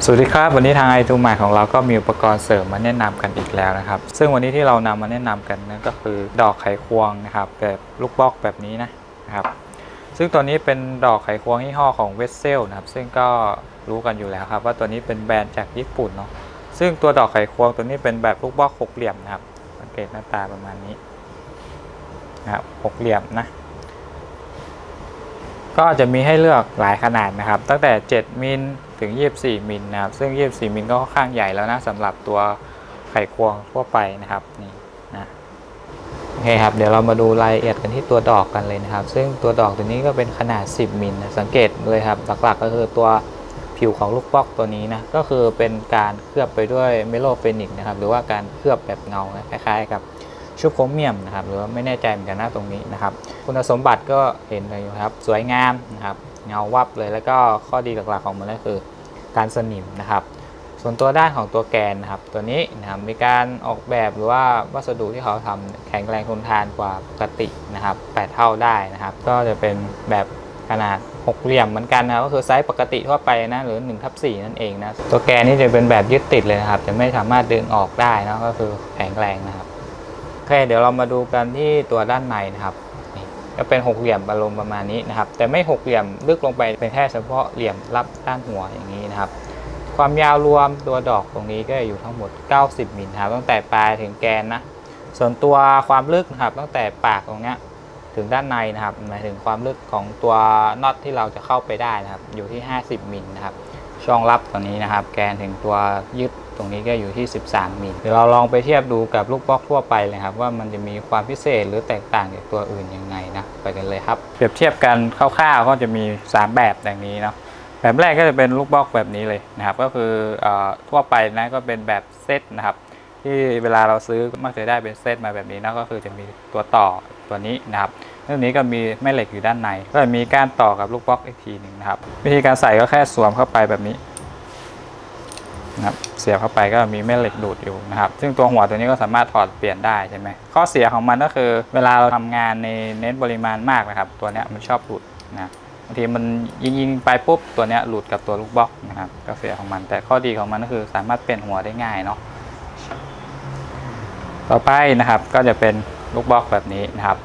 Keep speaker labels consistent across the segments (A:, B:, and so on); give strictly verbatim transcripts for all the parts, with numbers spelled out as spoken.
A: สวัสดีครับวันนี้ทางไอทูใหม่ของเราก็มีอุปกรณ์เสริมมาแนะนำกันอีกแล้วนะครับซึ่งวันนี้ที่เรานำมาแนะนำกันนั่นก็คือดอกไขควงนะครับแบบลูกบล็อกแบบนี้นะครับซึ่งตัวนี้เป็นดอกไขควงยี่ห้อของเวสเซลนะครับซึ่งก็รู้กันอยู่แล้วครับว่าตัวนี้เป็นแบรนด์จากญี่ปุ่นเนาะซึ่งตัวดอกไขควงตัวนี้เป็นแบบลูกบล็อกหกเหลี่ยมนะครับสังเกตหน้าตาประมาณนี้นะครับหกเหลี่ยมนะก็จะมีให้เลือกหลายขนาดนะครับตั้งแต่เจ็ดมิลถึงยี่สิบสี่มิลนะครับซึ่งยี่สิบสี่มิลก็ค่อนข้างใหญ่แล้วนะสำหรับตัวไขควงทั่วไปนะครับนี่นะโอเคครับเดี๋ยวเรามาดูรายละเอียดกันที่ตัวดอกกันเลยนะครับซึ่งตัวดอกตัวนี้ก็เป็นขนาดสิบมิลนะสังเกตเลยครับหลักๆก็คือตัวผิวของลูกบล็อกตัวนี้นะก็คือเป็นการเคลือบไปด้วยเมโลเฟนิกนะครับหรือว่าการเคลือบแบบเงาคล้ายๆกับชูโครเมียมนะครับหรือว่าไม่แน่ใจเหมือนกันนะตรงนี้นะครับคุณสมบัติก็เห็นเลยครับสวยงามนะครับเงาวับเลยแล้วก็ข้อดีหลักๆของมันก็คือการสนิมนะครับส่วนตัวด้านของตัวแกนนะครับตัวนี้นะครับมีการออกแบบหรือว่าวัสดุที่เขาทำแข็งแรงทนทานกว่าปกตินะครับแปดเท่าได้นะครับก็จะเป็นแบบขนาดหกเหลี่ยมเหมือนกันนะก็คือไซส์ปกติทั่วไปนะหรือหนึ่งทับสี่นั่นเองนะตัวแกนนี่จะเป็นแบบยึดติดเลยนะครับจะไม่สามารถดึงออกได้นะก็คือแข็งแรงนะครับโอเคเดี๋ยวเรามาดูกันที่ตัวด้านในนะครับก็เป็นหกเหลี่ยมอารมณ์ประมาณนี้นะครับแต่ไม่หกเหลี่ยมลึกลงไปเป็นแค่เฉพาะเหลี่ยมรับด้านหัวอย่างนี้นะครับความยาวรวมตัวดอกตรงนี้ก็อยู่ทั้งหมดเก้าสิบมิลครับตั้งแต่ปลายถึงแกนนะส่วนตัวความลึกนะครับตั้งแต่ปากตรงนี้ถึงด้านในนะครับหมายถึงความลึกของตัวน็อตที่เราจะเข้าไปได้นะครับอยู่ที่ห้าสิบมิลนะครับช่องรับตรงนี้นะครับแกนถึงตัวยึดตรงนี้ก็อยู่ที่สิบสามมิลเดี๋ยวเราลองไปเทียบดูกับลูกบล็อกทั่วไปเลยครับว่ามันจะมีความพิเศษหรือแตกต่างจากตัวอื่นยังไงนะไปกันเลยครับเปรียบเทียบกันคร่าวๆก็จะมีสามแบบอย่างนี้เนาะแบบแรกก็จะเป็นลูกบล็อกแบบนี้เลยนะครับก็คือทั่วไปนะก็เป็นแบบเซตนะครับที่เวลาเราซื้อมักจะได้เป็นเซตมาแบบนี้นะก็คือจะมีตัวต่อตัวนี้นะครับเรื่องนี้ก็มีแม่เหล็กอยู่ด้านในก็จะมีการต่อกับลูกบล็อกอีกทีหนึ่งนะครับวิธีการใส่ก็แค่สวมเข้าไปแบบนี้นะครับเสียบเข้าไปก็มีแม่เหล็กดูดอยู่นะครับซึ่งตัวหัวตัวนี้ก็สามารถถอดเปลี่ยนได้ใช่ไหมข้อเสียของมันก็คือเวลาเราทำงานในเน้นปริมาณมากนะครับตัวนี้มันชอบหลุดนะบางทีมันยิงยิงไปปุ๊บตัวนี้หลุดกับตัวลูกบล็อกนะครับก็เสียของมันแต่ข้อดีของมันก็คือสามารถเปลี่ยนหัวได้ง่ายเนาะต่อไปนะครับก็จะเป็นลูกบล็อกแบบนี้นะครับ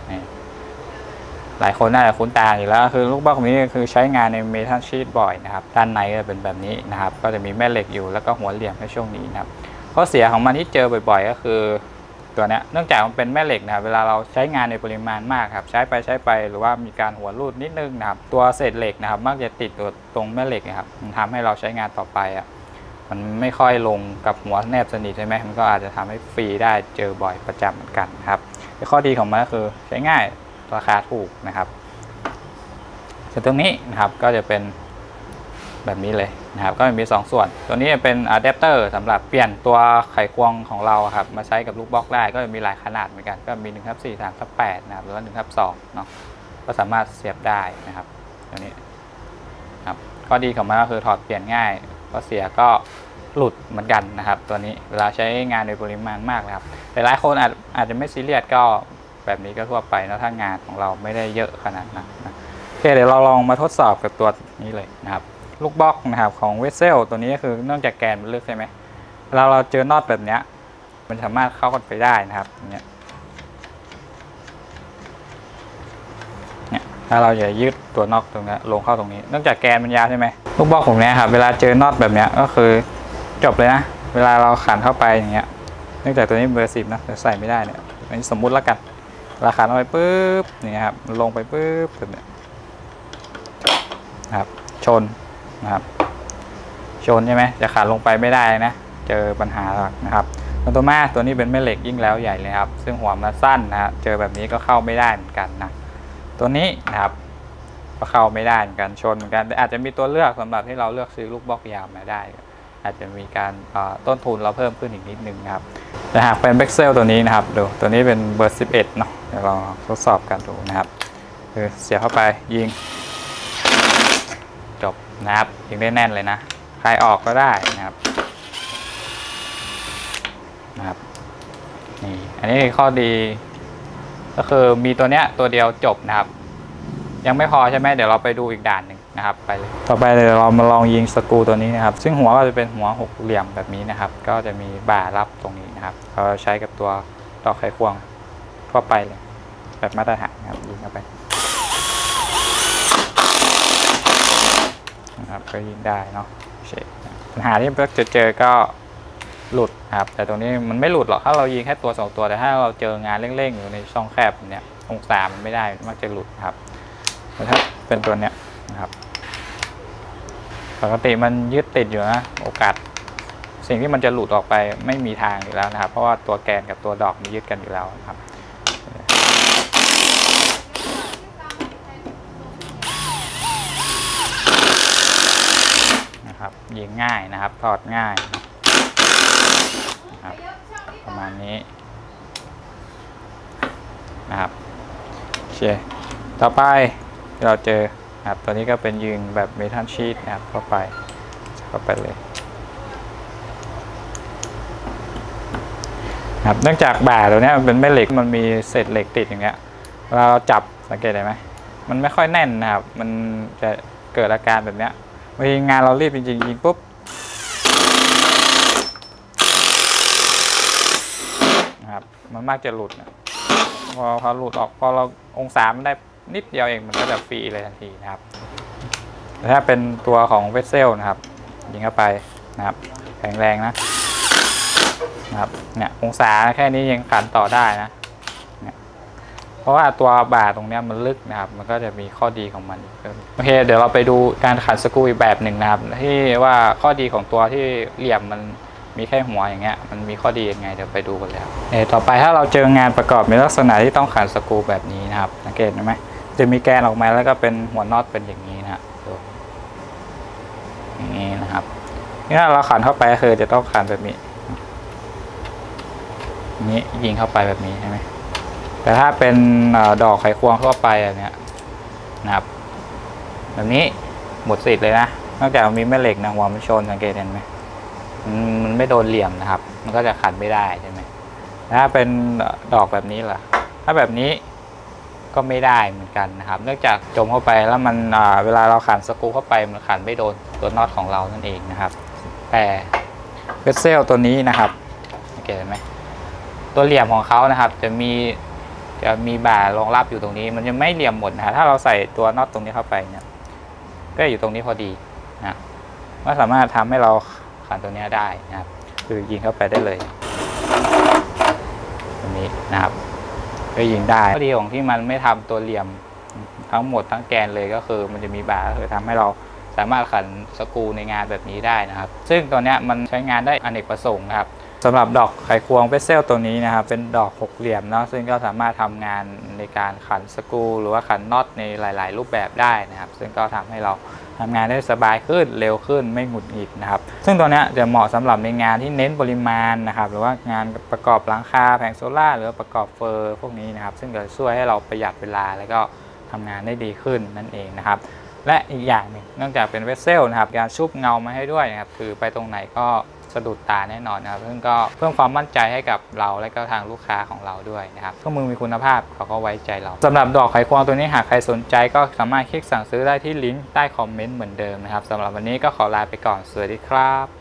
A: หลายคนน่าจะคุ้นตาอยู่แล้วคือลูกบล็อกนี้คือใช้งานในเมทัลชีทบ่อยนะครับด้านในก็เป็นแบบนี้นะครับก็จะมีแม่เหล็กอยู่แล้วก็หัวเหลี่ยมในช่วงนี้นะครับข้อเสียของมันที่เจอบ่อยๆก็คือตัวนี้เนื่องจากมันเป็นแม่เหล็กนะครับเวลาเราใช้งานในปริมาณมากครับใช้ไปใช้ไปหรือว่ามีการหัวรูดนิดนึงนะครับตัวเศษเหล็กนะครับมักจะติดตัวตรงแม่เหล็กนะครับมันทำให้เราใช้งานต่อไปอ่ะมันไม่ค่อยลงกับหัวแนบสนิทใช่ไหมมันก็อาจจะทำให้ฟรีได้เจอบ่อยประจำเหมือนกันครับแต่ข้อดีของมันก็คือใช้ง่ายราคาถูกนะครับส่วนตรงนี้นะครับก็จะเป็นแบบนี้เลยนะครับก็มีสองส่วนตัวนี้เป็นอะแดปเตอร์สำหรับเปลี่ยนตัวไขควงของเราครับมาใช้กับลูกบล็อกได้ก็จะมีหลายขนาดเหมือนกันก็มีหนึ่งทับสี่ สามทับแปดนะครับหรือว่าหนึ่งทับสองเนาะก็สามารถเสียบได้นะครับตัวนี้ครับข้อดีของมันก็คือถอดเปลี่ยนง่ายข้อเสียก็หลุดเหมือนกันนะครับตัวนี้เวลาใช้งานในปริมาณมากนะครับแต่หลายคนอาจอาจจะไม่ซีเรียสก็แบบนี้ก็ทั่วไปนะถ้างานของเราไม่ได้เยอะขนาดนั้นนะโอเคเดี๋ยวเราลองมาทดสอบกับตัวนี้เลยนะครับลูกบล็อกนะครับของเวสเซลตัวนี้ก็คือเนื่องจากแกนมันลึกใช่ไหมเวลาเราเจอน็อตแบบนี้มันสามารถเข้ากันไปได้นะครับเนี่ยเนี่ยถ้าเราจะยืดตัวน็อตตรงนี้ลงเข้าตรงนี้เนื่องจากแกนมันยาวใช่ไหมลูกบล็อกผมเนี้ยครับเวลาเจอน็อตแบบนี้ก็คือจบเลยนะเวลาเราขันเข้าไปอย่างเงี้ยเนื่องจากตัวนี้เบอร์สิบนะใส่ไม่ได้เนี่ยอันนี้สมมุติแล้วกันราคาลงไปปุ๊บนี่ครับลงไปปุ๊บแบบนี้นะครับชนนะครับชนใช่ไหมจะขาดลงไปไม่ได้นะเจอปัญหาหลักนะครับตัวมาตัวนี้เป็นแม่เหล็กยิ่งแล้วใหญ่เลยครับซึ่งหัวมันสั้นนะครับเจอแบบนี้ก็เข้าไม่ได้เหมือนกันนะตัวนี้นะครับก็เข้าไม่ได้เหมือนกันชนเหมือนกันแต่อาจจะมีตัวเลือกสำหรับที่เราเลือกซื้อลูกบล็อกยาวมาได้อาจจะมีการต้นทุนเราเพิ่มขึ้นอีกนิดนึงนะครับแต่หากเป็นเบ็กเซลตัวนี้นะครับดูตัวนี้เป็นเบอร์สิบเอ็ดเนาะเดี๋ยวเราทดสอบกันดูนะครับคือเสียบเข้าไปยิงจบนะครับยิงได้แน่นเลยนะคลายออกก็ได้นะครับนะครับนี่อันนี้ข้อดีก็คือมีตัวเนี้ยตัวเดียวจบนะครับยังไม่พอใช่ไหมเดี๋ยวเราไปดูอีกด่านหนึ่งนะครับไปเลยต่อไปเลยเรามาลองยิงสกรูตัวนี้นะครับซึ่งหัวก็จะเป็นหัวหกเหลี่ยมแบบนี้นะครับก็จะมีบ่ารับตรงนี้นะครับเราใช้กับตัวดอกไขควงทั่วไปเลยแบบมาตรฐานนะครับยิงเข้าไปนะครับก็ยิงได้เนาะปัญหาที่จะเจอก็หลุดครับแต่ตรงนี้มันไม่หลุดหรอกถ้าเรายิงแค่ตัวสองตัวแต่ถ้าเราเจองานเร่งๆอยู่ในช่องแคบเนี่ยองศามันไม่ได้มักจะหลุดครับแต่ถ้าเป็นตัวเนี้ยนะครับปกติมันยึดติดอยู่นะโอกาสสิ่งที่มันจะหลุดออกไปไม่มีทางอยู่แล้วนะครับเพราะว่าตัวแกนกับตัวดอกมันยึดกันอยู่แล้วนะครับนะครับยิงง่ายนะครับถอดง่ายนะครับประมาณนี้นะครับโอเคต่อไปเราเจอครับตัวนี้ก็เป็นยิงแบบเมทัลชีทนะครับเข้าไปเข้าไปเลยครับเนื่องจากบ่าตัวนี้มันเป็นแม่เหล็กมันมีเศษเหล็กติดอย่างเงี้ยเวลาเราจับสังเกตได้ไหมมันไม่ค่อยแน่นนะครับมันจะเกิดอาการแบบเนี้ยบางทีงานเรารีบจริงๆยิงปุ๊บนะครับมันมักจะหลุดนะพอพอหลุดออกพอเราองศามันได้นิดเดียวเองมันก็จะฟรีเลยทันทีนะครับแต่ถ้าเป็นตัวของเวสเซลนะครับยิงเข้าไปนะครับแข็งแรงนะนะครับเนี่ยองศาแค่นี้ยังขันต่อได้นะเนี่ยเพราะว่าตัวบ่าตรงนี้มันลึกนะครับมันก็จะมีข้อดีของมันโอเคเดี๋ยวเราไปดูการขันสกรูอีกแบบหนึ่งนะครับที่ว่าข้อดีของตัวที่เหลี่ยมมันมีแค่หัวอย่างเงี้ยมันมีข้อดียังไงเดี๋ยวไปดูกันแล้วเออต่อไปถ้าเราเจองานประกอบในลักษณะที่ต้องขันสกรูแบบนี้นะครับสังเกตไหมจะมีแกนออกมาแล้วก็เป็นหัวน็อตเป็นอย่างนี้นะอย่างนี้นะครับนี่ถ้าเราขันเข้าไปคือจะต้องขันแบบนี้นี้ยิงเข้าไปแบบนี้ใช่ไหมแต่ถ้าเป็นดอกไขควงทั่วไปอันเนี้ยนะครับแบบนี้หมดสิทธิ์เลยนะนอกจากมีแม่เหล็กนะหัวมันชนสังเกตเห็นไหมมันไม่โดนเหลี่ยมนะครับมันก็จะขันไม่ได้ใช่ไหมถ้าเป็นดอกแบบนี้ล่ะถ้าแบบนี้ก็ไม่ได้เหมือนกันนะครับเนื่องจากจมเข้าไปแล้วมันเวลาเราขันสกรูเข้าไปมันขันไม่โดนตัวน็อตของเรานั่นเองนะครับแต่เวสเซลตัวนี้นะครับสังเกตไหมตัวเหลี่ยมของเขานะครับจะมีจะมีบ่ารองรับอยู่ตรงนี้มันจะไม่เหลี่ยมหมดนะถ้าเราใส่ตัวน็อตตรงนี้เข้าไปเนี่ยก็อยู่ตรงนี้พอดีนะก็สามารถทำให้เราขันตัวนี้ได้นะครับคือยิงเข้าไปได้เลยตรงนี้นะครับก็ยิงได้ข้อดีของที่มันไม่ทำตัวเหลี่ยมทั้งหมดทั้งแกนเลยก็คือมันจะมีบ่าก็คือทำให้เราสามารถขันสกรูในงานแบบนี้ได้นะครับซึ่งตัวนี้มันใช้งานได้อเนกประสงค์นะครับสำหรับดอกไขควงเวสเซลตัวนี้นะครับเป็นดอกหกเหลี่ยมเนาะซึ่งก็สามารถทำงานในการขันสกรูหรือว่าขันน็อตในหลายๆรูปแบบได้นะครับซึ่งก็ทำให้เราทำงานได้สบายขึ้นเร็วขึ้นไม่หงุดหงิดนะครับซึ่งตัวนี้จะเหมาะสำหรับในงานที่เน้นปริมาณนะครับหรือว่างานประกอบหลังคาแผงโซล่าหรือประกอบเฟอร์พวกนี้นะครับซึ่งจะช่วยให้เราประหยัดเวลาแล้วก็ทำงานได้ดีขึ้นนั่นเองนะครับและอีกอย่างหนึ่งเนื่องจากเป็นเวสเซลนะครับการชุบเงามาให้ด้วยนะครับถือไปตรงไหนก็สะดุดตาแน่นอนนะครับซึ่งก็เพิ่มความมั่นใจให้กับเราและก็ทางลูกค้าของเราด้วยนะครับเครื่องมือมีคุณภาพเขาก็ไว้ใจเราสำหรับดอกไขควงตัวนี้หากใครสนใจก็สามารถคลิกสั่งซื้อได้ที่ลิงก์ใต้คอมเมนต์เหมือนเดิมนะครับสำหรับวันนี้ก็ขอลาไปก่อนสวัสดีครับ